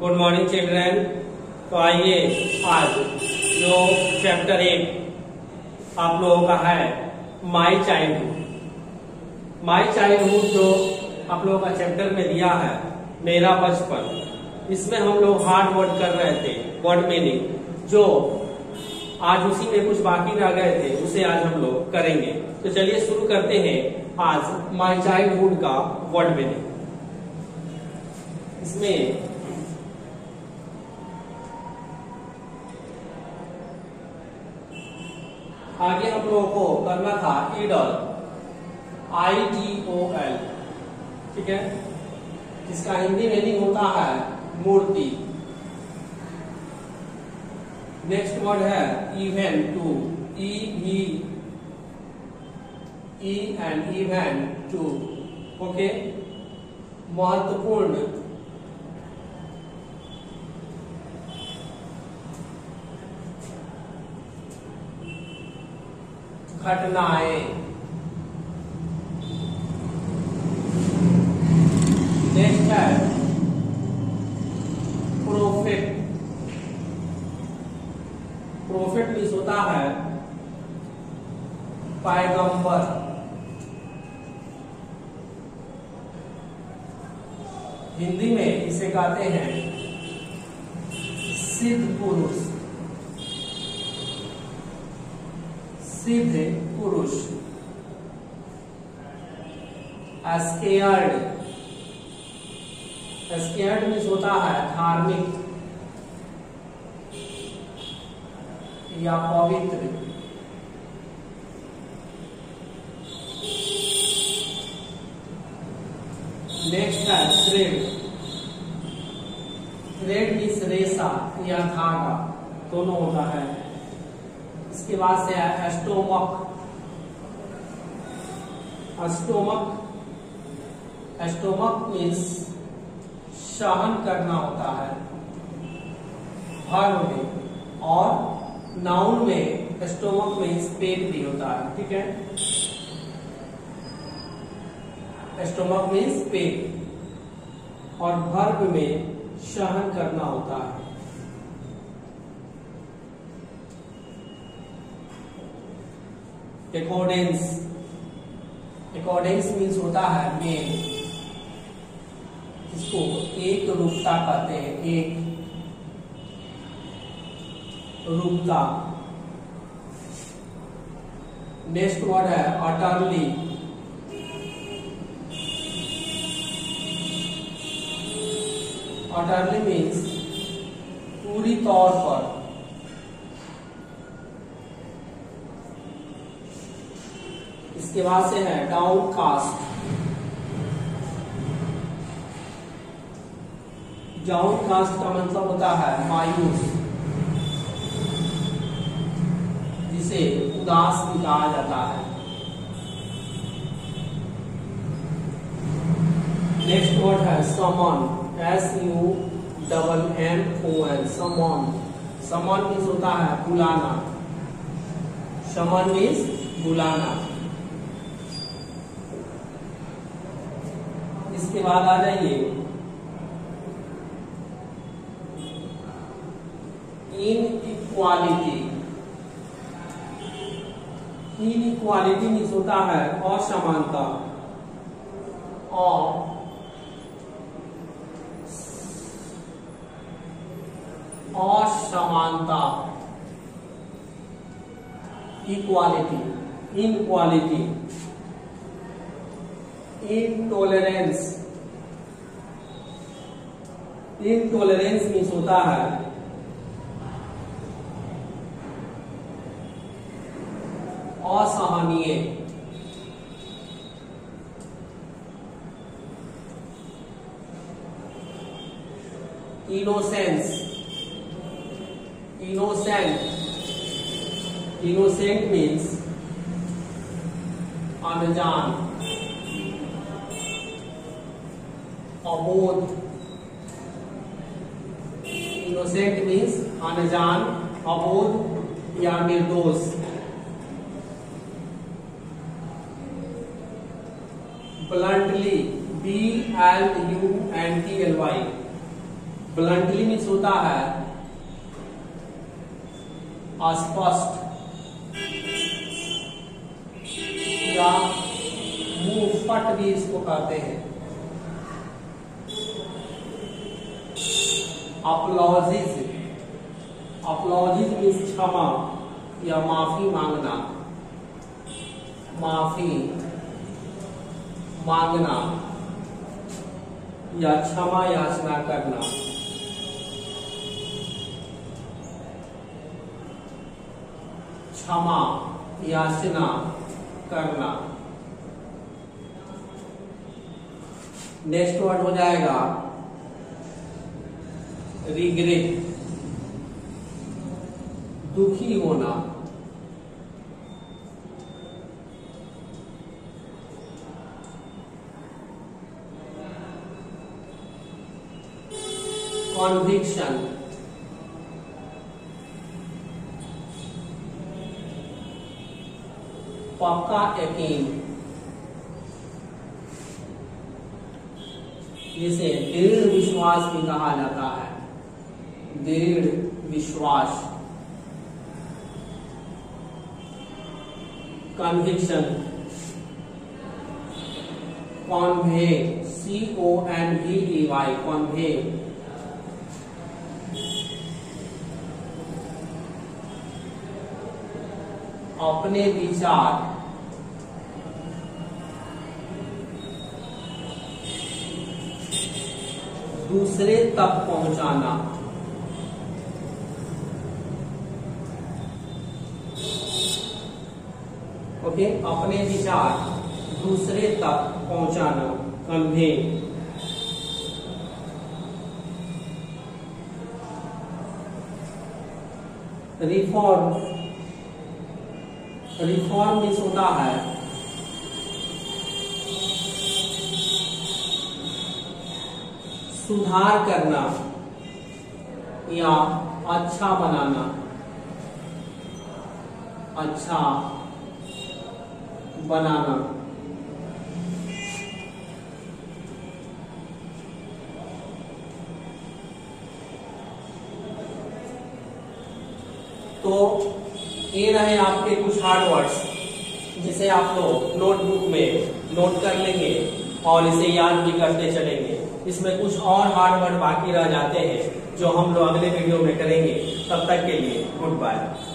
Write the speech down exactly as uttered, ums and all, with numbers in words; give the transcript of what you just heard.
Good morning children. तो आइए आज जो चैप्टर एट आप लोगों का है माई चाइल्डहुड। माई चाइल्डहुड जो आप लोगों का चैप्टर में दिया है मेरा बचपन, इसमें हम लोग हार्ड वर्ड कर रहे थे, वर्ड मीनिंग जो आज उसी में कुछ बाकी रह गए थे उसे आज हम लोग करेंगे। तो चलिए शुरू करते हैं आज माई चाइल्डहुड का वर्ड मीनिंग। इसमें आगे हम लोगों को करना था ईडल, आई डी ओ एल, ठीक है, जिसका हिंदी मीनिंग होता है मूर्ति। नेक्स्ट वर्ड है event, E V E and event, okay, महत्वपूर्ण, घटनाएं। नेक्स्ट है प्रोफेट। प्रोफेट मीन्स होता है पैगंबर। हिंदी में इसे कहते हैं सिद्ध पुरुष, सिद्ध पुरुष। स्केयर्ड, स्केयर्ड मीन्स होता है धार्मिक या पवित्र। नेक्स्ट है थ्रेड। थ्रेड मीन्स रेशा या धागा, दोनों होता है। इसके बाद से है स्टोमक। स्टोमक स्टोमक मीन्स सहन करना होता है वर्ब में, और नाउन में स्टोमक मीन्स पेट भी होता है, ठीक है। स्टोमक मीन्स पेट और वर्ब में सहन करना होता है। अकॉर्डेंस, अकॉर्डेंस मीन्स होता है मेल, इसको एक रूपता कहते हैं, एक रूपता। नेक्स्ट वर्ड है अटरली। अटरली मीन्स पूरी तौर पर, इसके बाद से है डाउन कास्ट। डाउन कास्ट का मतलब होता है मायूस, जिसे उदास भी कहा जाता है। नेक्स्ट वर्ड है summon, S U double M O N, summon. Summon means होता है बुलाना, समन मीन्स बुलाना। इसके बाद आ जाइए इनइक्वालिटी। इनइक्वालिटी मीन्स होता है असमानता, और असमानता, equality, inequality. Intolerance, intolerance means होता है असहनीय। इनोसेंस, इनोसेंट, इनोसेंट मीन्स अनजान, अबोध। इनोसेंट मीन्स अनजान, अबोध या निर्दोष। Bluntly, B L U N T L Y, bluntly means होता है अस्पष्ट या मुंह फट भी इसको कहते हैं। अपलॉजिज, अपलॉजिज मीन्स क्षमा या माफी मांगना, माफी मांगना या क्षमा याचना करना। क्षमा याचना करना। नेक्स्ट वर्ड हो जाएगा रिग्रेट, दुखी होना। कॉन्विक्शन, पक्का यकीन, जिसे दृढ़ विश्वास भी कहा जाता है, दृढ़ विश्वास। Conviction, convey, C O N V E Y, convey. अपने विचार, दूसरे तक पहुंचाना। ओके, अपने विचार दूसरे तक पहुंचाना, कन्वे। रिफॉर्म, रिफॉर्म मीन्स होता है सुधार करना या अच्छा बनाना, अच्छा बनाना। तो ये रहे आपके कुछ हार्ड वर्ड्स, जिसे आप लोग नोटबुक में नोट कर लेंगे और इसे याद भी करते चलेंगे। इसमें कुछ और हार्ड वर्ड बाकी रह जाते हैं जो हम लोग अगले वीडियो में करेंगे। तब तक के लिए गुड बाय।